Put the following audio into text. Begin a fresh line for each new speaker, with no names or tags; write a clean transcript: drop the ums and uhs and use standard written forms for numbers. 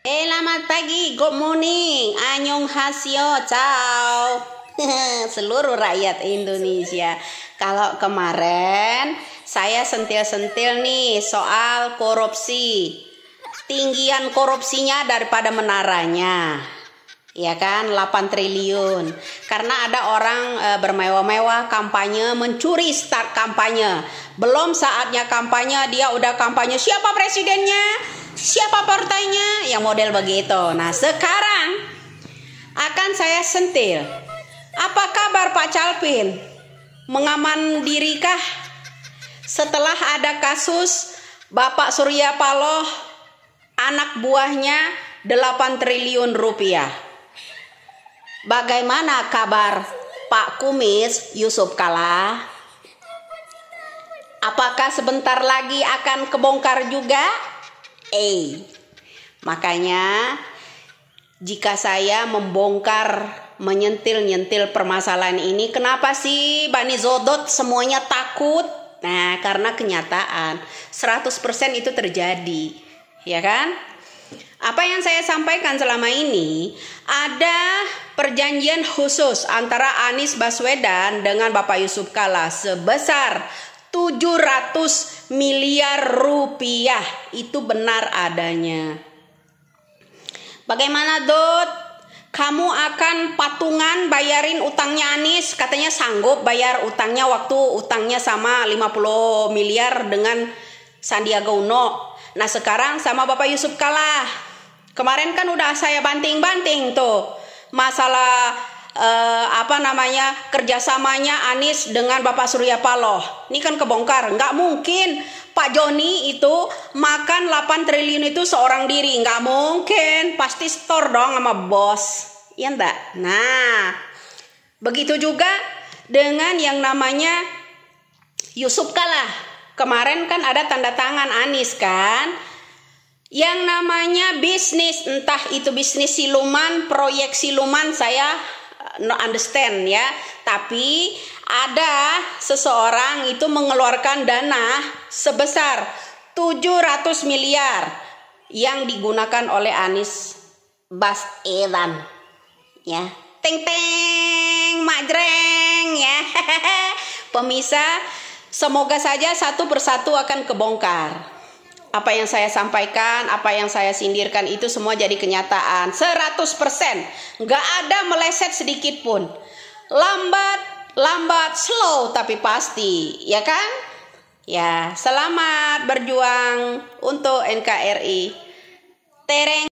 Selamat pagi, good morning, annyeonghaseyo, ciao. Seluruh rakyat Indonesia. Kalau kemarin saya sentil-sentil nih soal korupsi. Tinggian korupsinya daripada menaranya. Ya kan, 8 triliun. Karena ada orang bermewah-mewah kampanye, mencuri start kampanye. Belum saatnya kampanye, dia udah kampanye. Siapa presidennya? Siapa partainya? Yang model begitu. Nah, sekarang akan saya sentil. Apa kabar Pak Calvin? Mengaman dirikah setelah ada kasus Bapak Surya Paloh, anak buahnya 8 triliun rupiah? Bagaimana kabar Pak Kumis Yusuf Kala? Apakah sebentar lagi akan kebongkar juga? Makanya jika saya membongkar, menyentil-nyentil permasalahan ini, kenapa sih Bani Zodot semuanya takut? Nah, karena kenyataan 100% itu terjadi, ya kan? Apa yang saya sampaikan selama ini, ada perjanjian khusus antara Anies Baswedan dengan Bapak Yusuf Kala sebesar 700 miliar rupiah. Itu benar adanya. Bagaimana Dot? Kamu akan patungan bayarin utangnya Anies? Katanya sanggup bayar utangnya waktu utangnya sama 50 miliar dengan Sandiaga Uno. Nah, sekarang sama Bapak Yusuf Kala. Kemarin kan udah saya banting-banting tuh masalah kerjasamanya Anies dengan Bapak Surya Paloh. Ini kan kebongkar. Nggak mungkin Pak Joni itu makan 8 triliun itu seorang diri. Nggak mungkin. Pasti store dong sama bos. Iya enggak? Nah, begitu juga dengan yang namanya Yusuf Kala. Kemarin kan ada tanda tangan Anies kan, yang namanya bisnis, entah itu bisnis siluman, proyek siluman, saya no understand ya. Tapi ada seseorang itu mengeluarkan dana sebesar 700 miliar yang digunakan oleh Anies Baswedan ya. Teng teng majreng ya. Pemirsa, semoga saja satu persatu akan kebongkar. Apa yang saya sampaikan, apa yang saya sindirkan itu semua jadi kenyataan 100%. Nggak ada meleset sedikit pun. Lambat, slow tapi pasti, ya kan? Ya, selamat berjuang untuk NKRI. Tereng.